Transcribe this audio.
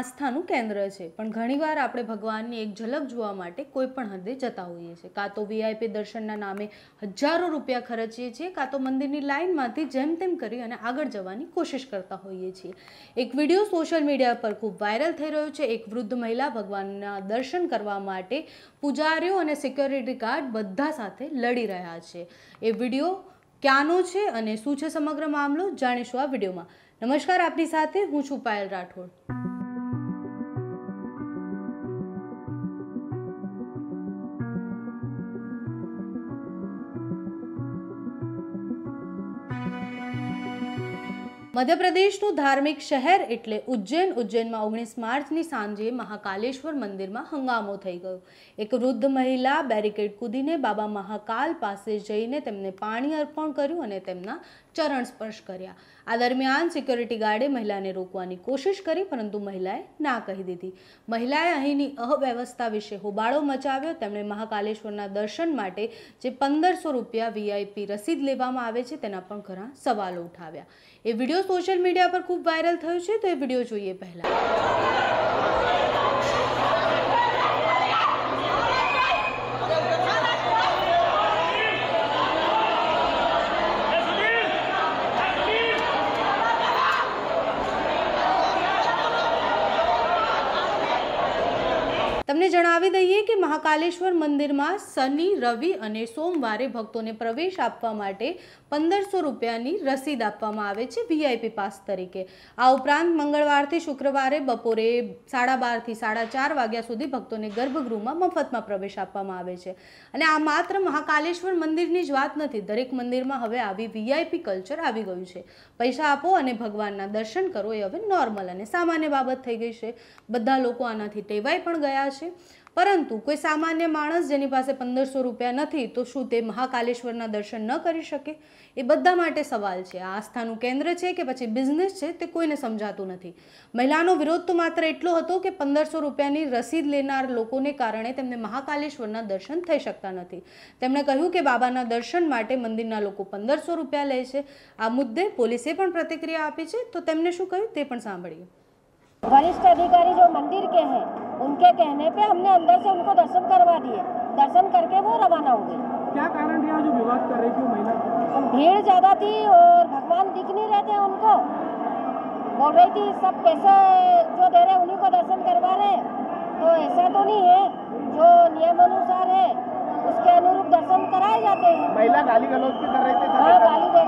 આસ્થાનું કેન્દ્ર છે, પણ ઘણીવાર આપણે ભગવાનની એક ઝલક જોવા માટે કોઈ પણ હદે જતા હોઈએ છીએ. કાં તો વીઆઈપી દર્શનના નામે હજારો રૂપિયા ખર્ચીએ છીએ, કાં તો મંદિરની લાઇનમાંથી જેમ તેમ કરી અને આગળ જવાની કોશિશ કરતા હોઈએ છીએ. એક વિડીયો સોશિયલ મીડિયા પર ખૂબ વાયરલ થઈ રહ્યો છે. એક વૃદ્ધ મહિલા ભગવાનના દર્શન કરવા માટે પૂજારીઓ અને સિક્યોરિટી ગાર્ડ બધા સાથે લડી રહ્યા છે. એ વિડીયો ક્યાંનો છે અને શું છે સમગ્ર મામલો, જાણીશું આ વિડીયોમાં. નમસ્કાર, આપની સાથે હું છું પાયલ રાઠોડ. મધ્યપ્રદેશનું ધાર્મિક શહેર એટલે ઉજ્જૈન. ઉજ્જૈનમાં 19 માર્ચની સાંજે મહાકાલેશ્વર મંદિરમાં હંગામો થઈ ગયો. એક વૃદ્ધ મહિલા બેરિકેડ કૂદીને બાબા મહાકાલ પાસે જઈને તેમને પાણી અર્પણ કર્યું અને તેમના ચરણ સ્પર્શ કર્યા. આ દરમિયાન સિક્યોરિટી ગાર્ડે મહિલાને રોકવાની કોશિશ કરી, પરંતુ મહિલાએ ના કહી દીધી. મહિલાએ અહીંની અવ્યવસ્થા વિશે હોબાળો મચાવ્યો. તેમણે મહાકાલેશ્વરના દર્શન માટે જે 1500 રૂપિયા વીઆઈપી રસીદ લેવામાં આવે છે તેના પણ ઘણા સવાલો ઉઠાવ્યા. એ વિડીયો સોશિયલ મીડિયા પર ખૂબ વાયરલ થયો છે, તો એ વિડીયો જોઈએ પહેલા. તમને જણાવી દઈએ કે મહાકાલેશ્વર મંદિરમાં શનિ, રવિ અને સોમવારે ભક્તોને પ્રવેશ આપવા માટે 1500 રૂપિયાની રસીદ આપવામાં આવે છે વીઆઈપી પાસ તરીકે. આ ઉપરાંત મંગળવારથી શુક્રવારે બપોરે 12:30 થી 4:30 વાગ્યા સુધી ભક્તોને ગર્ભગૃહમાં મફતમાં પ્રવેશ આપવામાં આવે છે. અને આ માત્ર મહાકાલેશ્વર મંદિરની જ વાત નથી. દરેક મંદિરમાં હવે આવી વીઆઈપી કલ્ચર આવી ગયું છે. પૈસા આપો અને ભગવાનના દર્શન કરો એ હવે નોર્મલ અને સામાન્ય બાબત થઈ ગઈ છે. બધા લોકો આનાથી ટેવાઈ પણ ગયા છે. પરંતુ કોઈ સામાન્ય માણસ જેની પાસે 1500 રૂપિયા નથી, તો શું તે મહાકાલેશ્વરના દર્શન ન કરી શકે? એ બધા માટે સવાલ છે. આ આસ્થાનું કેન્દ્ર છે કે પછી બિઝનેસ છે, તે કોઈને સમજાતું નથી. મહિલાનો વિરોધ તો માત્ર એટલો હતો કે 1500 રૂપિયાની રસીદ લેનાર લોકોને કારણે તેમને મહાકાલેશ્વરના દર્શન થઈ શકતા નથી. તેમણે કહ્યું કે બાબાના દર્શન માટે મંદિરના લોકો 1500 રૂપિયા લે છે. આ મુદ્દે પોલીસે પણ પ્રતિક્રિયા આપી છે, તો તેમને શું કહ્યું તે પણ સાંભળીએ. वरिष्ठ अधिकारी जो मंदिर के हैं, उनके कहने पे हमने अंदर से उनको दर्शन करवा दिए. दर्शन करके वो रवाना हो गए. क्या कारण रहा जो विवाद कर रही थी महिला? भीड़ ज़्यादा थी और भगवान दिख नहीं रहे थे उनको. बोल रही थी सब पैसे जो दे रहे उन्हीं को दर्शन करवा रहे. तो ऐसा तो नहीं है, जो नियम अनुसार है उसके अनुरूप दर्शन कराए जाते हैं. महिला गाली गलौज भी कर रहे थे. हाँ, गाली दे